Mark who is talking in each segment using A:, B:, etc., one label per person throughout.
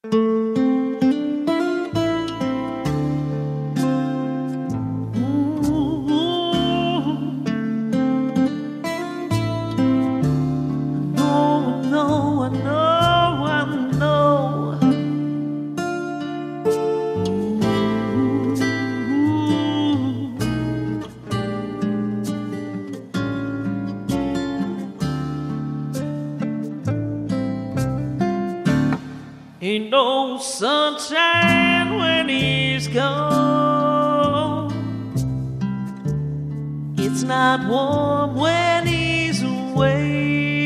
A: Ain't no sunshine when he's gone. It's not warm when he's away.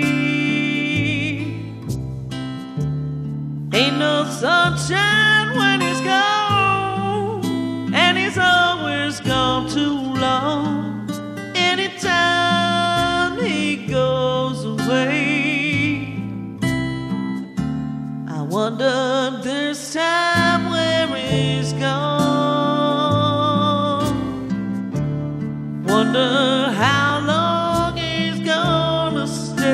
A: Ain't no sunshine when he's gone, and he's always gone too long. Anytime he goes away, I wonder this time where he's gone. Wonder how long he's gonna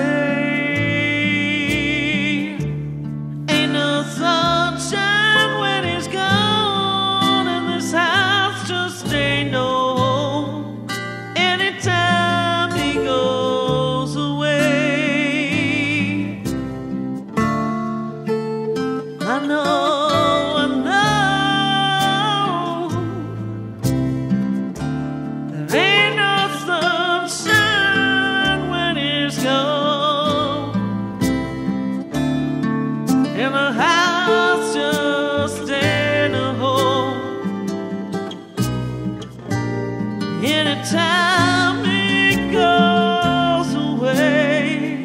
A: stay. Ain't no sunshine when he's gone, and this house just ain't no home. Anytime he goes away, I know, there ain't no sunshine when he's gone, and the house just ain't a home. Anytime he goes away,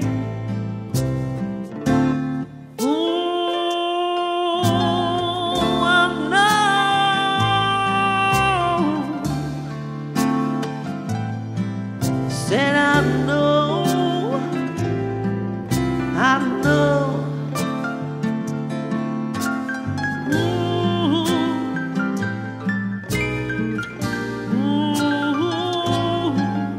A: said I know, I know. Ooh, ooh.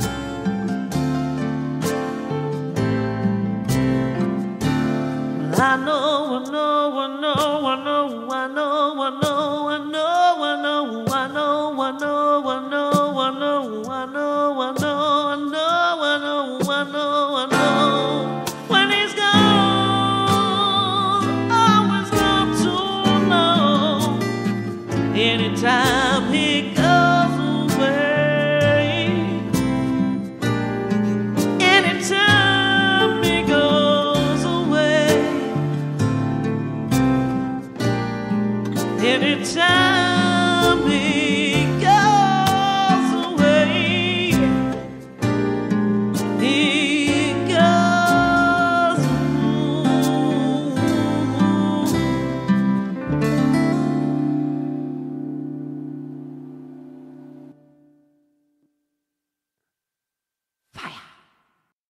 A: I know, I know, I know, I know, I know, I know, I know, I know, I know, I know, I know, I know, I know, I know, I know. When he's gone, always gone too long. Anytime he goes away, anytime he goes away, anytime